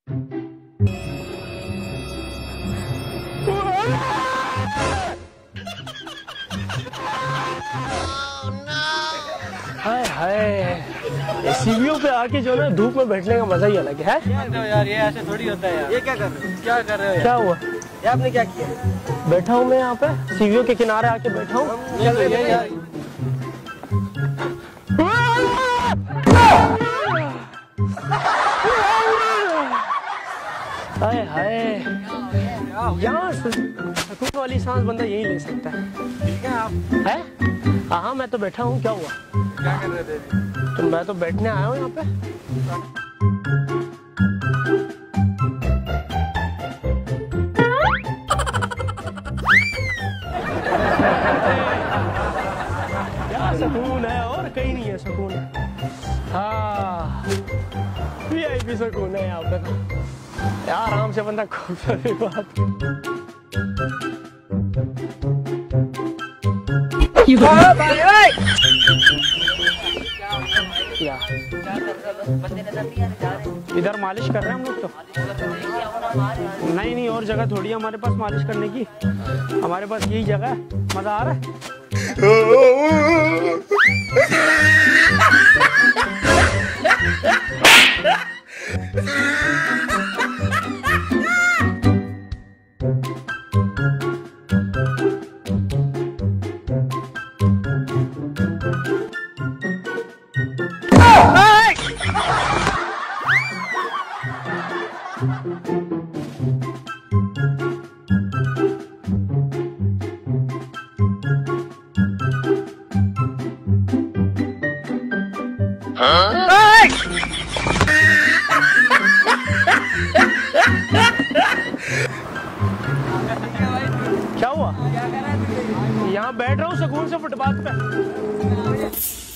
हाय हाय, सीढ़ियों पे आके जो ना धूप में बैठने का मजा ही अलग है। यार ये ऐसे थोड़ी होता है यार। ये क्या कर रहे हो? क्या कर रहे हो? क्या हुआ? ये आपने क्या किया? बैठा हूँ मैं यहाँ पे, सीढ़ियों के किनारे आके बैठा हूँ। हाय हाय, यहाँ सुकून वाली सांस बंदा यही ले सकता है। ठीक है आप है? हाँ मैं तो बैठा हूँ। क्या हुआ? क्या कर रहे थे? तो मैं तो बैठने आया हूँ यहाँ पे। क्या सुकून है, और कहीं नहीं है सुकून। हाँ VIP सुकून है यहाँ पे तो। यार आराम से बंदा खूबसूरत बात। इधर मालिश कर रहे हैं हम लोग तो। नहीं और जगह थोड़ी है हमारे पास मालिश करने की। हमारे पास यही जगह है। मजा आ रहा है? क्या हुआ? यहाँ बैठ रहा हूँ सुकून से फुटपाथ पे।